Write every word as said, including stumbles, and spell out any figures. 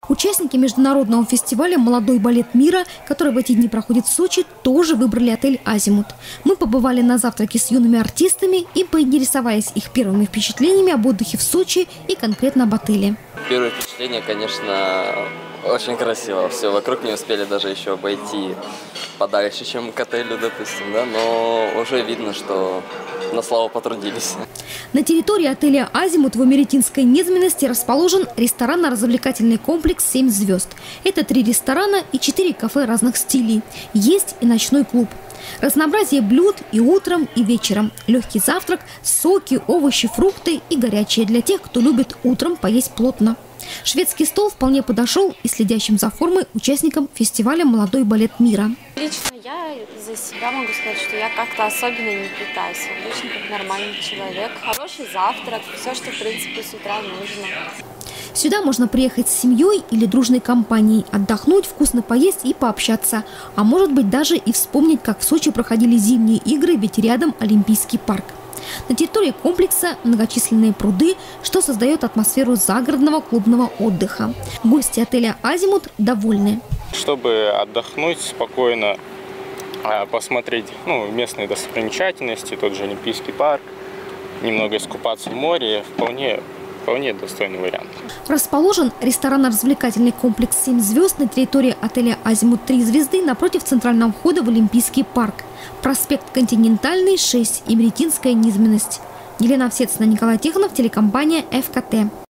Участники международного фестиваля «Молодой балет мира», который в эти дни проходит в Сочи, тоже выбрали отель «Азимут». Мы побывали на завтраке с юными артистами и поинтересовались их первыми впечатлениями об отдыхе в Сочи и конкретно об отеле. Первое впечатление, конечно, очень красиво. Все, вокруг не успели даже еще обойти подальше, чем к отелю, допустим, да, но уже видно, что на славу потрудились. На территории отеля «Азимут» в Америтинской низменности расположен ресторанно-развлекательный комплекс «Семь звезд». Это три ресторана и четыре кафе разных стилей. Есть и ночной клуб. Разнообразие блюд и утром, и вечером. Легкий завтрак, соки, овощи, фрукты и горячее для тех, кто любит утром поесть плотно. Шведский стол вполне подошел и следящим за формой участникам фестиваля «Молодой балет мира». Лично я за себя могу сказать, что я как-то особенно не питаюсь. Обычно как нормальный человек. Хороший завтрак, все, что в принципе с утра нужно. Сюда можно приехать с семьей или дружной компанией, отдохнуть, вкусно поесть и пообщаться. А может быть даже и вспомнить, как в Сочи проходили зимние игры, ведь рядом Олимпийский парк. На территории комплекса многочисленные пруды, что создает атмосферу загородного клубного отдыха. Гости отеля «Азимут» довольны. Чтобы отдохнуть спокойно, посмотреть ну, местные достопримечательности, тот же Олимпийский парк, немного искупаться в море, вполне, вполне достойный вариант. Расположен ресторанно-развлекательный комплекс «Семь звезд» на территории отеля «Азимут» три звезды напротив центрального входа в Олимпийский парк. Проспект Континентальный, шесть, Америтинская низменность. Елена Овсецина, Николай Тихонов, телекомпания «ФКТ».